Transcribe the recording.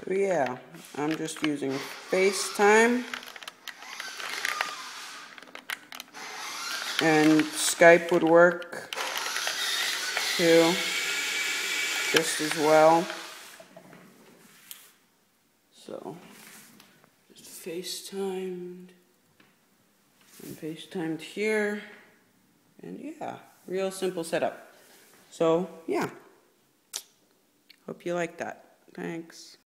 So yeah, I'm just using FaceTime and Skype would work too, just as well. So just FaceTimed and FaceTimed here, and yeah, real simple setup. So yeah, hope you like that. Thanks.